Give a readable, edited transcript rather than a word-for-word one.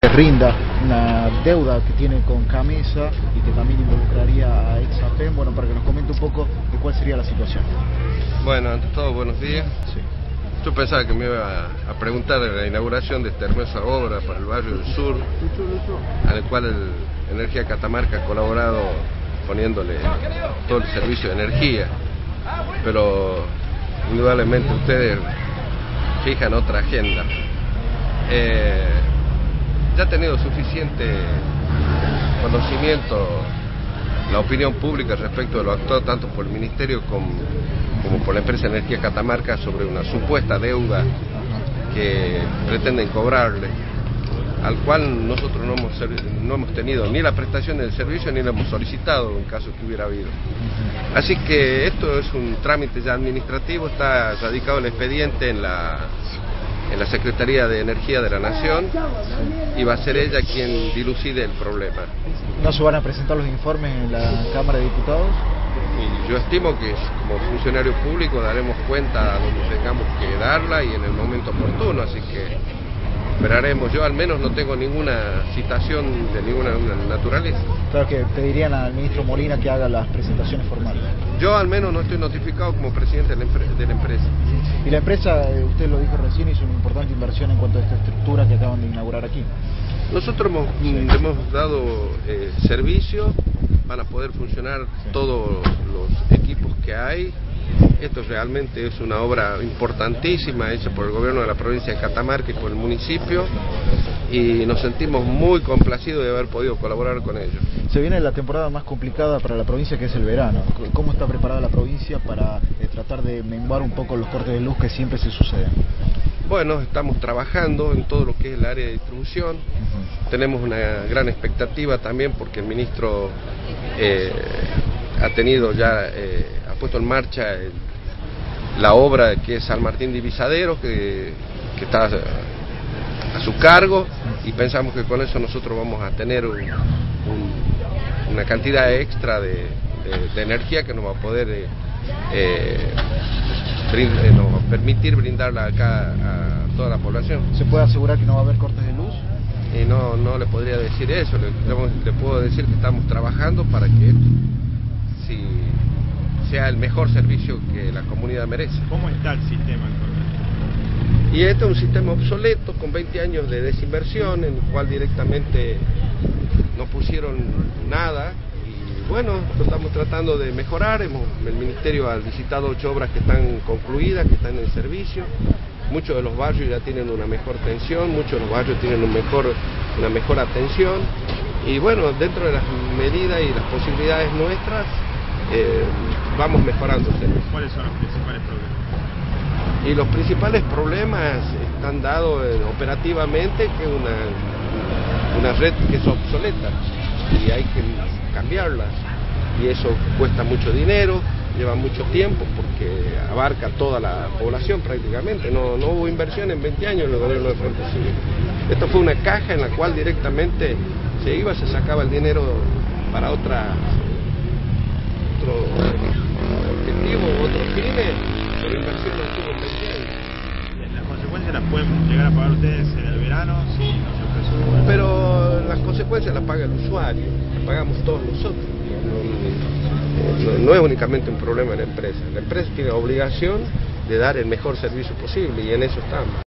rinda una deuda que tiene con Camesa y que también involucraría a Exapen, bueno, para que nos comente un poco de cuál sería la situación. Bueno, ante todo, buenos días. Sí. Yo pensaba que me iba a preguntar de la inauguración de esta hermosa obra para el barrio del sur, a la cual Energía Catamarca ha colaborado poniéndole todo el servicio de energía, pero indudablemente ustedes fijan otra agenda. Ya ha tenido suficiente conocimiento la opinión pública respecto de lo actuado tanto por el Ministerio como por la empresa Energía Catamarca sobre una supuesta deuda que pretenden cobrarle, al cual nosotros no hemos tenido ni la prestación del servicio ni la hemos solicitado en caso que hubiera habido. Así que esto es un trámite ya administrativo, está radicado el expediente en la Secretaría de Energía de la Nación y va a ser ella quien dilucide el problema. ¿No se van a presentar los informes en la Cámara de Diputados? Y yo estimo que como funcionario público daremos cuenta donde tengamos que darla y en el momento oportuno, así que esperaremos. Yo al menos no tengo ninguna citación de ninguna naturaleza. Claro, que pedirían al ministro Molina que haga las presentaciones formales. Yo al menos no estoy notificado como presidente de la empresa. Y la empresa, usted lo dijo recién, hizo una importante inversión en cuanto a esta estructura que acaban de inaugurar aquí. Nosotros hemos dado servicio, van a poder funcionar todos los equipos que hay. Esto realmente es una obra importantísima hecha por el gobierno de la provincia de Catamarca y por el municipio, y nos sentimos muy complacidos de haber podido colaborar con ellos. Se viene la temporada más complicada para la provincia, que es el verano. ¿Cómo está preparada la provincia para tratar de menguar un poco los cortes de luz que siempre se suceden? Bueno, estamos trabajando en todo lo que es el área de distribución. Tenemos una gran expectativa también porque el ministro ha tenido ya, ha puesto en marcha la obra que es San Martín de Visadero, que está a su cargo, y pensamos que con eso nosotros vamos a tener una cantidad extra de energía que nos va a poder nos va a permitir brindarla acá a toda la población. ¿Se puede asegurar que no va a haber cortes de luz? Y no le podría decir eso, le puedo decir que estamos trabajando para que sea el mejor servicio que la comunidad merece. ¿Cómo está el sistema actualmente? Y este es un sistema obsoleto con 20 años de desinversión, en el cual directamente no pusieron nada. Y bueno, lo estamos tratando de mejorar. El Ministerio ha licitado 8 obras que están concluidas, que están en servicio. Muchos de los barrios ya tienen una mejor tensión, muchos de los barrios tienen una mejor atención. Y bueno, dentro de las medidas y las posibilidades nuestras, vamos mejorando. ¿Cuáles son los principales problemas? Y los principales problemas están dados operativamente, que es una red que es obsoleta y hay que cambiarla, y eso cuesta mucho dinero, lleva mucho tiempo porque abarca toda la población prácticamente. No hubo inversión en 20 años en el gobierno de Frente Cívico. Esto fue una caja en la cual directamente se sacaba el dinero para otro objetivo, otros fines, pero inversión no estuvo en 20 años. ¿Las consecuencias las pueden llegar a pagar ustedes en el verano si no se apresura? Pero las consecuencias las paga el usuario, las pagamos todos nosotros. No es únicamente un problema de la empresa. La empresa tiene la obligación de dar el mejor servicio posible y en eso estamos.